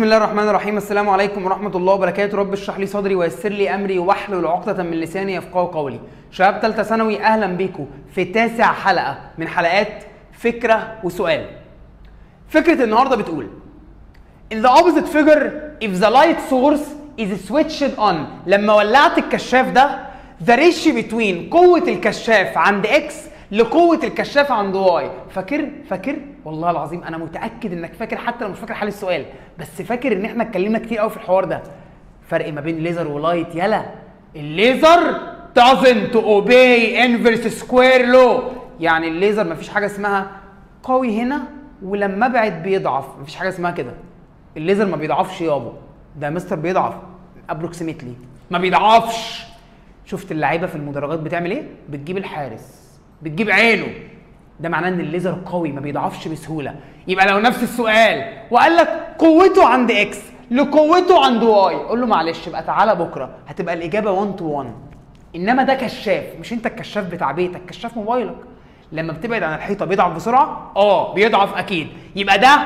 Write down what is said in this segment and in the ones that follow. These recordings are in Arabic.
الله الرحمن الرحيم. السلام عليكم ورحمة الله وبركاته. رب اشرح لي صدري ويسر لي أمري واحلل عقدة من لساني يفقهوا قولي. شباب تالتة ثانوي، أهلا بيكم في 9 حلقة من حلقات فكرة وسؤال. فكرة النهاردة بتقول In the opposite figure if the light source is switched on، لما ولعت الكشاف ده the ratio between قوة الكشاف عند X لقوة الكشاف عند واي. فاكر؟ والله العظيم انا متأكد انك فاكر، حتى لو مش فاكر حل السؤال، بس فاكر ان احنا اتكلمنا كتير قوي في الحوار ده. فرق ما بين ليزر ولايت، يلا الليزر doesn't obey inverse square law، يعني الليزر مفيش حاجة اسمها قوي هنا ولما ابعد بيضعف، مفيش حاجة اسمها كده. الليزر ما بيضعفش يابا، ده مستر بيضعف ابروكسيمتلي، ما بيضعفش. شفت اللعيبة في المدرجات بتعمل ايه؟ بتجيب الحارس، بتجيب عينه، ده معناه ان الليزر قوي ما بيضعفش بسهوله. يبقى لو نفس السؤال وقال لك قوته عند اكس لقوته عند واي، قول له معلش يبقى تعالى بكره هتبقى الاجابه 1 to 1. انما ده كشاف، مش انت الكشاف بتاع بيتك، كشاف موبايلك. لما بتبعد عن الحيطه بيضعف بسرعه؟ بيضعف اكيد. يبقى ده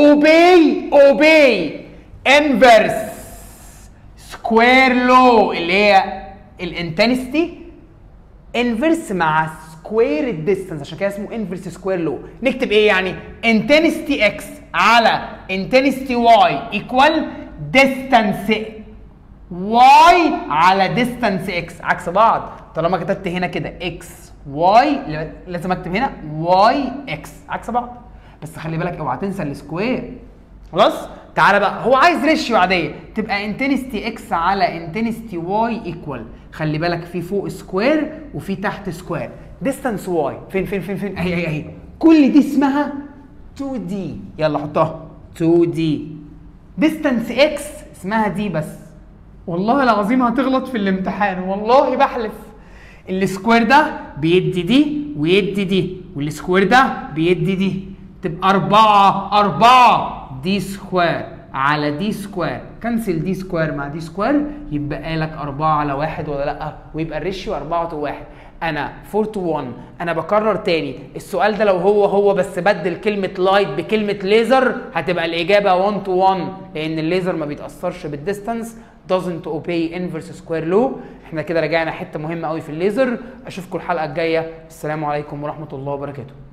obey inverse square law اللي هي الانتنستي انفرس مع سكوير الديستانس، عشان كده اسمه انفرس سكوير لو. نكتب ايه يعني؟ انتنستي اكس على انتنستي واي ايكوال ديستانس واي على ديستانس اكس، عكس بعض. طالما كتبت هنا كده اكس واي لازم اكتب هنا واي اكس، عكس بعض. بس خلي بالك اوعى تنسى السكوير. خلاص؟ تعالى بقى، هو عايز ريشيو عاديه تبقى انتنستي اكس على انتنستي واي ايكوال، خلي بالك في فوق سكوير وفي تحت سكوير. ديستانس واي فين اهي كل دي اسمها 2 دي، يلا حطها 2 دي. ديستانس اكس اسمها دي بس. والله العظيم هتغلط في الامتحان، والله بحلف. السكوير ده بيدي دي ويدي دي، والسكوير ده بيدي دي، تبقى 4 دي سكوير على دي سكوير. كنسل دي سكوير مع دي سكوير، يبقى لك 4 على 1 ولا لا؟ ويبقى الريشيو 4 to 1. انا 4 to 1. انا بكرر تاني، السؤال ده لو هو بس بدل كلمة لايت بكلمة ليزر هتبقى الإجابة 1 to 1، لأن الليزر ما بيتأثرش بالديستانس، doesn't obey inverse square law. احنا كده رجعنا حتة مهمة قوي في الليزر. أشوفكم الحلقة الجاية. السلام عليكم ورحمة الله وبركاته.